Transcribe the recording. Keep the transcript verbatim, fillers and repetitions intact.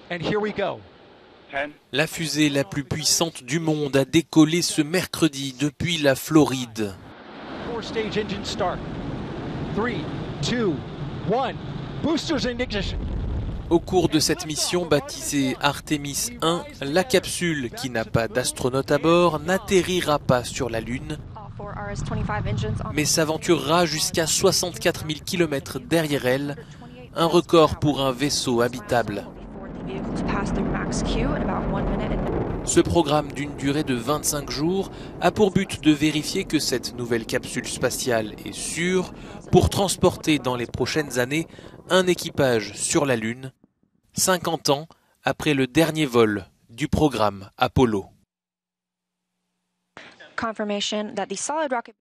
And here we go. La fusée la plus puissante du monde a décollé ce mercredi depuis la Floride. Four stage engine start. Three, two, one. Boosters in ignition. Au cours de cette mission baptisée Artemis un, la capsule, qui n'a pas d'astronaute à bord, n'atterrira pas sur la Lune, mais s'aventurera jusqu'à soixante-quatre mille kilomètres derrière elle, un record pour un vaisseau habitable. Ce programme d'une durée de vingt-cinq jours a pour but de vérifier que cette nouvelle capsule spatiale est sûre pour transporter dans les prochaines années un équipage sur la Lune, cinquante ans après le dernier vol du programme Apollo.